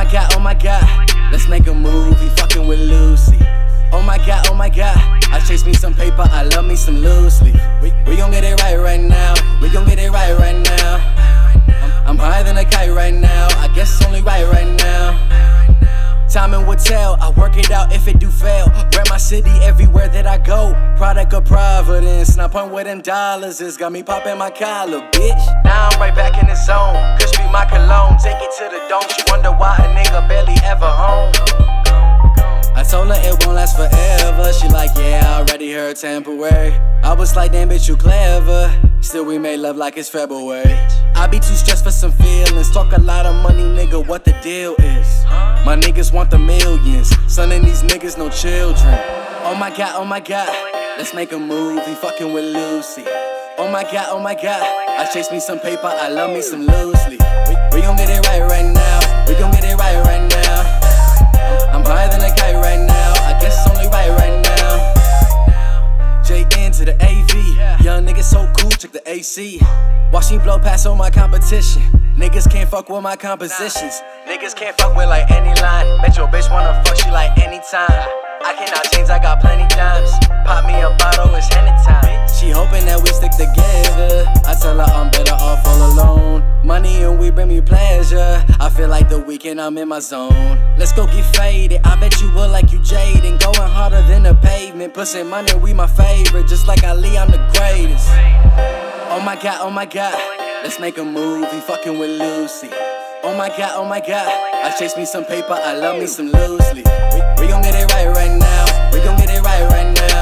oh my god, let's make a movie, fucking with Lucy. Oh my god, I chase me some paper, I love me some loose leaf. We gon' get it right now, we gon' get it right now. I'm higher than a kite right now, I guess it's only right now. Timing will tell, I work it out if it do fail. Rep my city everywhere that I go. Product of Providence, not point where them dollars is. Got me popping my collar, bitch. Now I'm right back in the zone. Kush be my cologne, take it to the dome. She wonder why a nigga barely ever home. I told her it won't last forever. She like, yeah, I already heard temporary. I was like, damn bitch, you clever. Still we made love like it's February. I be too stressed for some feelings. Talk a lot of money, nigga, what the deal is? My niggas want the millions. Son of these niggas, no children. Oh my god, let's make a movie, fucking with Lucy. Oh my god, I chase me some paper, I love me some loosely. We gon' get it right now, we gon' get it right now. I'm higher than a kite right now, I guess it's only right now. JN to the AV, young nigga so cool, check the AC. Watch me blow past all my competition. Niggas can't fuck with my compositions. Niggas can't fuck with like any line. Bet your bitch wanna fuck you like anytime. I cannot change, I got plenty times. Pop me a bottle, it's Henny time. She hoping that we stick together. I tell her I'm better off all alone. Money and we bring me pleasure. I feel like the weekend I'm in my zone. Let's go get faded, I bet you will like you Jaden. Going harder than the pavement. Pussy money, we my favorite. Just like Ali, I'm the greatest. Oh my god, let's make a movie, fucking with Lucy. Oh my god, I chase me some paper, I love me some loosely. We gon' get it right now, we gon' get it right now.